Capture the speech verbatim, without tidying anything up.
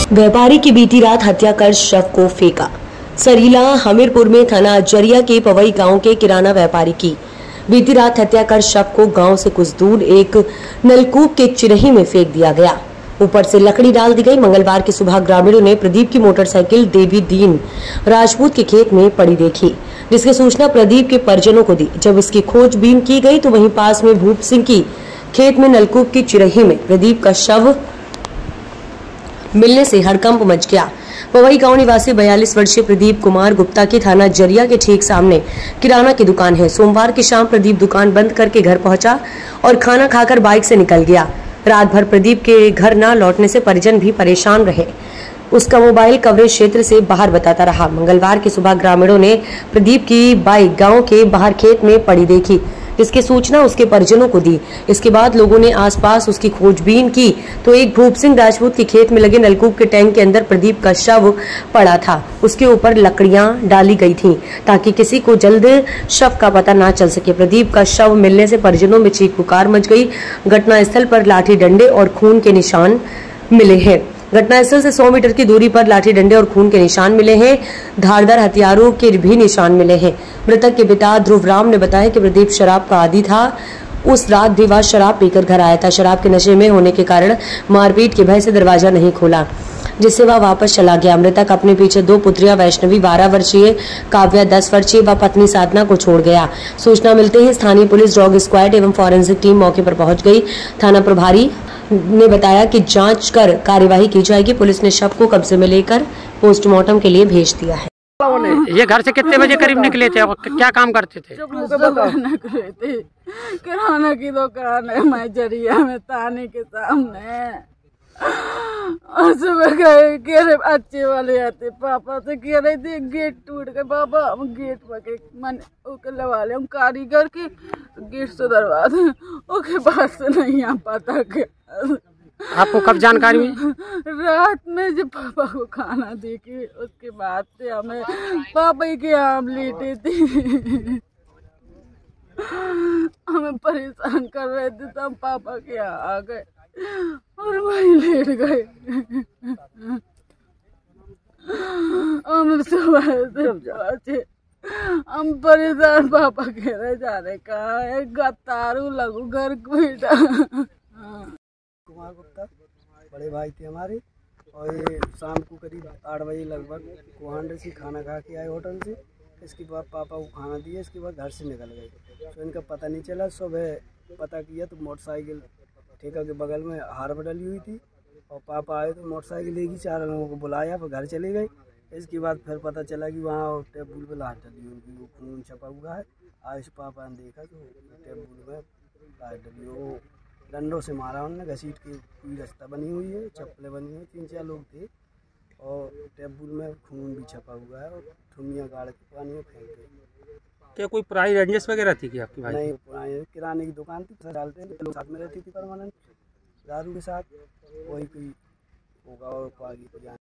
व्यापारी की बीती रात हत्या कर शव को फेंका। सरीला हमीरपुर में थाना अजरिया के पवई गांव के किराना व्यापारी की बीती रात हत्या कर शव को गांव से कुछ दूर एक नलकूप के चिरही में फेंक दिया गया। ऊपर से लकड़ी डाल दी गई। मंगलवार की सुबह ग्रामीणों ने प्रदीप की मोटरसाइकिल देवी दीन राजपूत के खेत में पड़ी देखी, जिसकी सूचना प्रदीप के परिजनों को दी। जब इसकी खोजबीन की गई तो वहीं पास में भूप सिंह की खेत में नलकूप की चिरही में प्रदीप का शव मिलने से हड़कंप मच गया। पवई गांव निवासी बयालीस वर्षीय प्रदीप कुमार गुप्ता की थाना जरिया के ठीक सामने किराना की दुकान है। सोमवार की शाम प्रदीप दुकान बंद करके घर पहुंचा और खाना खाकर बाइक से निकल गया। रात भर प्रदीप के घर न लौटने से परिजन भी परेशान रहे। उसका मोबाइल कवरेज क्षेत्र से बाहर बताता रहा। मंगलवार की सुबह ग्रामीणों ने प्रदीप की बाइक गांव के बाहर खेत में पड़ी देखी, जिसकी सूचना उसके परिजनों को दी। इसके बाद लोगों ने आसपास उसकी खोजबीन की तो एक भूप सिंह राजपूत के खेत में लगे नलकूप के टैंक के अंदर प्रदीप का शव पड़ा था। उसके ऊपर लकड़ियां डाली गई थीं ताकि किसी को जल्द शव का पता ना चल सके। प्रदीप का शव मिलने से परिजनों में चीख पुकार मच गई। घटनास्थल पर लाठी डंडे और खून के निशान मिले हैं। घटनास्थल से सौ मीटर की दूरी पर लाठी डंडे और खून के निशान मिले हैं। धारदार हथियारों के भी निशान मिले हैं। मृतक के पिता ध्रुव राम ने बताया कि प्रदीप शराब का आदी था। उस रात भी वह शराब पीकर घर आया था। शराब के नशे में होने के कारण मारपीट के भय से दरवाजा नहीं खोला, जिससे वह वापस चला गया। मृतक अपने पीछे दो पुत्रियां वैष्णवी बारह वर्षीय, काव्या दस वर्षीय व पत्नी साधना को छोड़ गया। सूचना मिलते ही स्थानीय पुलिस, डॉग स्क्वाड एवं फॉरेंसिक टीम मौके पर पहुंच गई। थाना प्रभारी ने बताया कि जांच कर कार्यवाही की जाएगी। पुलिस ने शव को कब्जे में लेकर पोस्टमार्टम के लिए भेज दिया है। ये घर से कितने बजे करीब निकले थे? क्या काम करते थे? निकले थे, किराना की दुकान है मैं जरिया में ताने के सामने। और सुबह गए कह रहे अच्छे वाले आते, पापा से कह रहे थे गेट टूट गए। पापा हम गेट पके मन लगा ले, हम कारीगर के गेट से दरवा दे, उसके बाद से नहीं आ पाता। आपको कब जानकारी हुई? रात में जब पापा को खाना दे के उसके बाद से हमें पापा के आम लेटे थे। हमें परेशान कर रहे थे तो हम पापा के यहाँ आ गए और वहीं लेट गए। हम सुबह से हम परेशान, पापा कह रहे जा रहे कहाँ है, गतारू लगू घर बेटा। कुमार गुप्ता बड़े भाई थे हमारे, और ये शाम को करीब आठ बजे लगभग कोहांडे से खाना खा के आए होटल से। इसके बाद पापा को खाना दिया, इसके बाद घर से निकल गए। तो इनका पता नहीं चला। सुबह पता किया तो मोटरसाइकिल ठेका के बगल में हार डली हुई थी, और पापा आए तो मोटरसाइकिल लेगी, चार लोगों को बुलाया, फिर घर चले गए। इसके बाद फिर पता चला कि वहाँ टेबुल पर लाश डली उनकी, वो खून छपा हुआ है। आज पापा ने देखा तो टेबुल में लाश डली, वो डंडों से मारा उन्होंने, घसीट की पूरी रास्ता बनी हुई है, चप्पलें बनी हुई, तीन चार लोग थे, और टेबुल में खून भी छपा हुआ है, और ठुमियाँ गाड़ के पानी में फेंक गई। क्या कोई पुरानी रंजिश वगैरह थी कि आपकी भाई? नहीं, पुरानी किराने की दुकान थी, डालते हैं लोग साथ में रहती थी परमानेंट दारू के साथ, वही कोई होगा और आगे